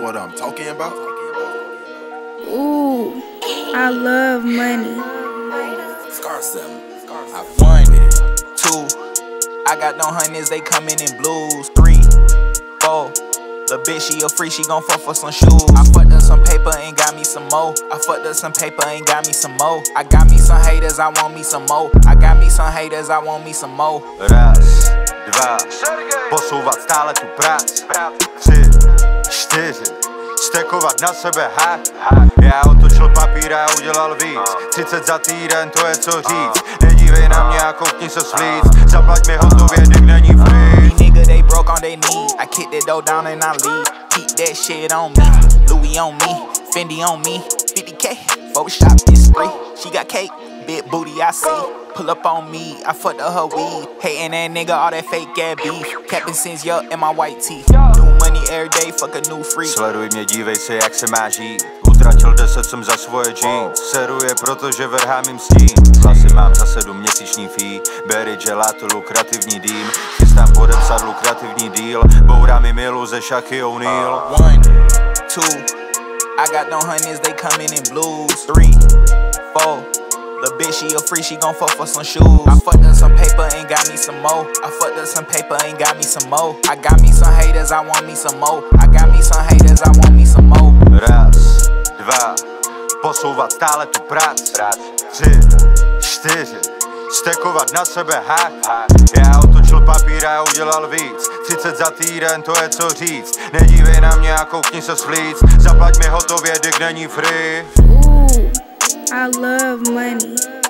what I'm talking about? Ooh, I love money. Scar 7. I funded 2. I got no honeys, they coming in blues. 3, 4. The bitch, she a free, she gon' fuck for some shoes. I fucked up some paper and got me some more. I fucked up some paper and got me some more. I got me some haters, I want me some more. I got me some haters, I want me some more. Raz, dva, posouvat stále tu práci. 3, 4, stekovat na sebe hack. Já otočil papír a udělal víc. 30 za týden, to je co říct. Nedívej na mě a koukni se slíc. Zaplať mi hotově, dik není free. Nigga, they broke on their knees. I kick that dough down and I leave. Keep that shit on me. Louis on me, Fendi on me. 50K, Photoshop is free. She got cake, big booty I see. Pull up on me, I fucked up her weed. Hating that nigga, all that fake ass beef. Capping since young in my white teeth. New money every day, fuck a new freak. Sleduj mě, dívej se, jak se má žít. Utratil 10 jsem za svoje jeans. Seruje, protože vrhá mým stín. Vlasy mám za 7měsíční fee. Berry gelato, lukrativní dým. Chystám podepsat lukrativní deal. Bourá mi milu ze Shaky O'Neal. 1, 2. I got no honeys, they coming in blues. 3, 4. The bitch, she a free, she gon' fuck for some shoes. I fucked up some paper and got me some more. I fucked up some paper and got me some more. I got me some haters, I want me some more. I got me some haters, I want me some more. Raz, dva, posouvat stále tu práci. 3, 4, stekovat na sebe hack. Já otočil papír a udělal víc. 30 za týden, to je co říct. Nedívej na mě a koukni se slíc. Zaplať mi hotově, dik není free. Ooh, I love money.